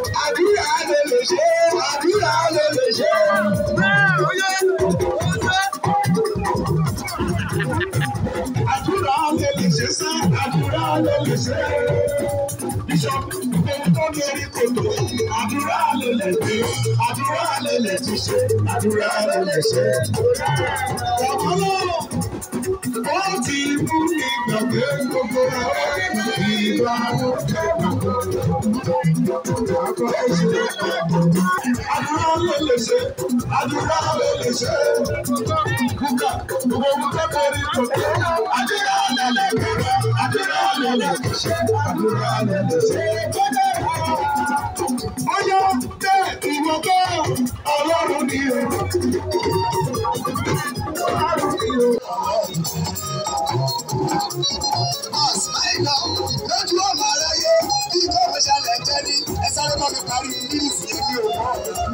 Àdúrà ló lè ṣe, àdúrà ló lè ṣe. Àdúrà ló lè ṣe sá, àdúrà ló lè ṣe. Bíṣọ̀pù tó lórí kòtò, àdúrà ló lè gbé, àdúrà ló lè tún ṣe, àdúrà ló lè ṣe. Ọ̀pọ̀lọpọ̀ wọ́n ti mú mi gbàgbé gbogbo ìgbà wo àdúrà ló lè ṣe, àdúrà ló lè ṣe. Kúkà gbogbo kúkà lórí kòtò, àdúrà ló lè gbé, àdúrà ló lè tún ṣe, àdúrà ló lè ṣe. Ọyọ́ bẹ́ẹ̀ ìwọ bá Ọlọ́run ni o. Ọlọ́run ni o. Lójú ọmọ aráyé bí gómìnà ṣẹlẹ̀ jẹ́ ní ẹ sáré bá mi parí lílìsì yẹn ní òmò.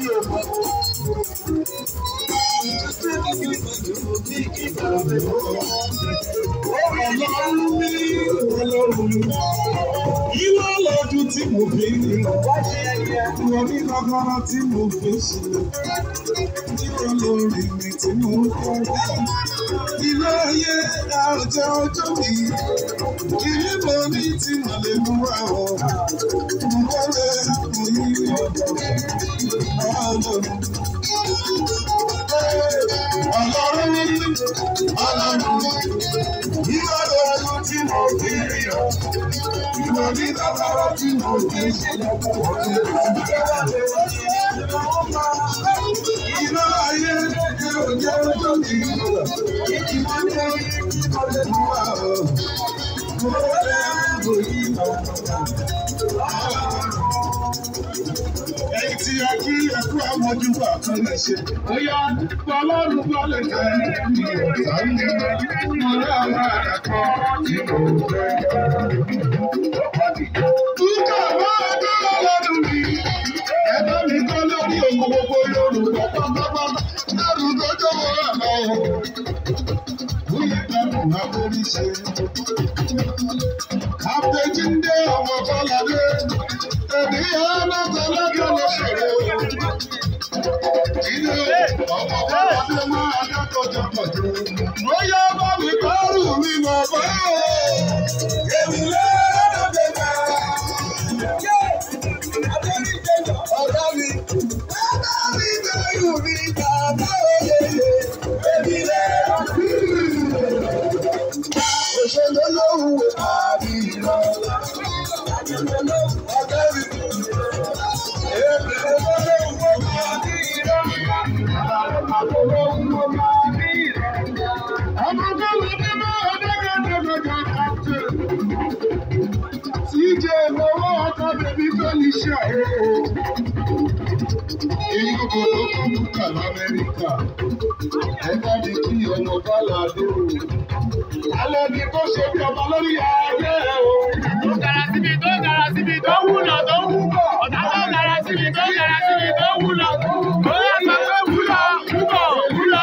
Ìwọ lọ́dún tí mo fi ń lọ, ìwọ ní kọ́kọ́rọ́ tí mo fi sílẹ̀, ìwọ lórí mi tí mo kọ́. Ilé ayé àjọ ọjọ́ mi, ilé mo ní tí mo lè mú wá ọ̀. Mo wọlé mo yí ọ̀dọ̀ Ọlọ́run ní, ìwọ lọ́dún tí mo fi ń lọ, ìwọ ní kọ́kọ́rọ́ tí mo fi sílẹ̀. Ilé ayé àjọ ọjọ́ mi, ìwọ ní tí mo lè mú wá ọ̀. Ẹ̀yin tí a kí ẹkú àmójúbà kan lè ṣe. Bóyá Ọlọ́run bá lè jẹ́ ní ọ̀tá ní ọ̀rẹ́ àwọn àdàkọ́ tí mo fẹ́. Túkà máa dé lọ́dún mi. Ẹ̀dá mi kọ́ lórí òun gbogbo Yorùbá pátápátá. Lẹ́rù tó jọ̀wọ́ rà lọ́wọ́. Bóyá ìdáhùn máa borí ṣe. Àpèjìndé ọmọ Bọ́ládé, èmi ọlọ́tọ̀ lọ́jọ́ ló ṣòro. Ilé ọmọ Bọ́ládé máa dákọ̀ jọpọ̀jọ. Ó yá bá mi kọ́rù mi mọ̀ bá o. Èmi lọ́dọ̀ bẹ̀rẹ̀. Ọ̀dọ́ mi bẹ̀rù mi bàbá òye. Èmi lọ́dọ̀ òṣèlú lóhùn àbí lọ. Ọ̀gá mi, èmi lóhùn àbí lọ. Àbúkọ́ lóde máa dẹ́gẹ́dẹ́gẹ́dẹ́ kàtẹ́. Tíjẹ́ lọ́wọ́ ọkọ̀ bèbí Felicia o. Èyí kò tó kọ́ bùkà l'Amẹ́ríkà. Ẹ bá mi kí ọmọ Bọ́ládé o. Alẹ́ ni kó ṣe bí ọba lórí ayé o. Tó gara síbi tó wúlò tó wúbọ̀. Ọ̀tá tó gara síbi tó wúlò. Ó yà sọ pé wúlò wúlò.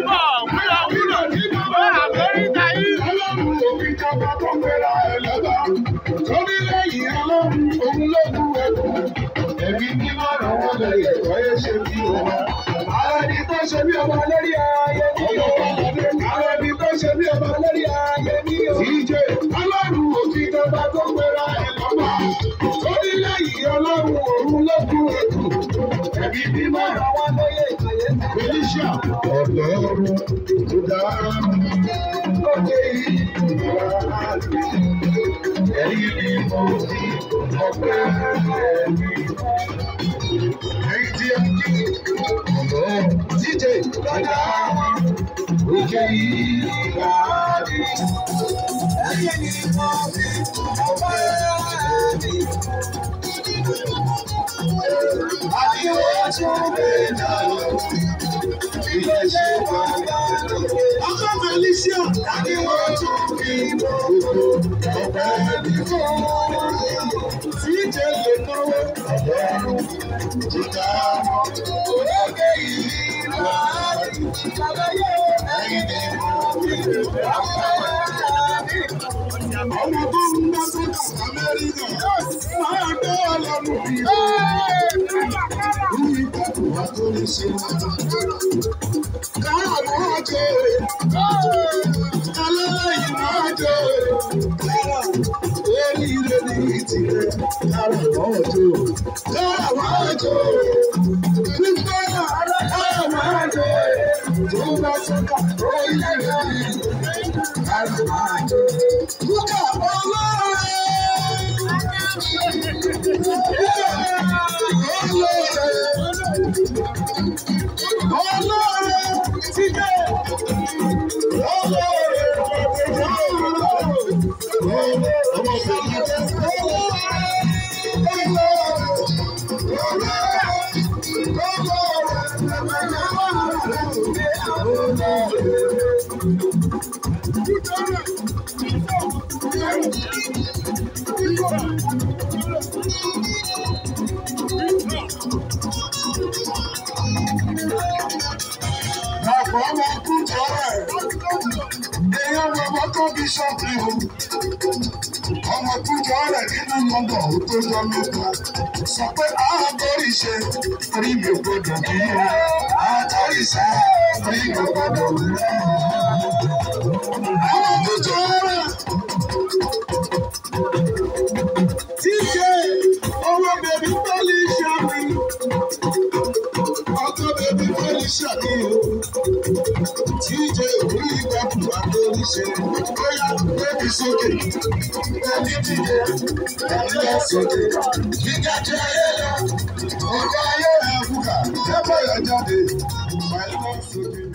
Ó àgbórí tayí. Ọlọ́run òfin jọba tó gbéra ẹ̀ lọ́ba. Torí lẹ́yìn Ọlọ́run òun ló kú ẹ̀kú. Ẹ̀mí ní márùn-ún wọn lè ẹ̀kọ́ yẹn ṣe bí ọba. Alẹ́ ni kó ṣe bí ọba lórí ayé mi o. Alẹ́ ni kó ṣe bí ọba lórí ayé mi o. Ìjẹ́ Ọlọ́run òfin jọba tó gbéra ẹ̀ lọ́ba. Torí lẹ́yìn Ọlọ́run òun ló kú ẹ̀kú. Ẹ̀mí ní márùn-ún wọn lóye ìkàyé. Felicia Ọlọ́run tó dára lókè ìwà àlè. Ẹ̀yin ni mo fi ọpẹ́ ẹ̀mí. Ẹ̀yin tí a kí ọ̀dọ́ díje lọ́jà òkè ìwà àlè. Ẹ̀yin ni mo fi ọpẹ́ ẹ̀mí. Àdìwọ́ tún lè dà lọ. Ilé ṣe wà lọ́dọ̀. Ọkọ Felicia, àdìwọ́ tún fi gbogbo ọ̀pẹ mi fún. Tíjẹ́ lè náwó ọ̀dọ́rùn. Jìkà òrókè ìlú àárín. Ẹ̀yin ni mo fi ọpẹ́ ẹ̀mí. Ọmọ tó ń bá sọ́dọ̀ Amẹ́ríkà máa gbọ́. ọlọ́run bí i. Ní ìkọ̀kọ̀ wa tó lè ṣe wọ́n. Káàbọ̀ ọjọ́ rẹ̀. Aláìní máa jẹ́ oríire ní ìtìlẹ̀. Káàbọ̀ ọjọ́. Káàbọ̀ ọjọ́. Nígbà náà, káàbọ̀ ọjọ́. Tó bá sọ́kà oríire ní ìtìlẹ̀. Káàbọ̀ ọjọ́. Lúkà ọlọ́run. Ọmọ kújọ rẹ̀ nínú mọ́gàn ó tó yọ lóko. Sọ pé àádọ́rì ṣe orí mi ò gbọdọ̀ bí i. Àádọ́rì ṣe orí mi ò gbọdọ̀ bí i. Ọmọ kújọ rẹ̀ tíjẹ owó bèbí pẹ́lí ṣàmì. Ọkọ bèbí pẹ́lí ṣàmì o. Tíjẹ orí ìgbàkùn àtòríṣe. Bóyá bébí sókè. Bébí dìde. Bébí lọ sókè. Gíga jẹ́ ayé lọ. Ọjọ́ ayé rẹ̀ fúkà. Jẹ́ bọ̀yọ̀ jáde. Báyìí lọ sókè.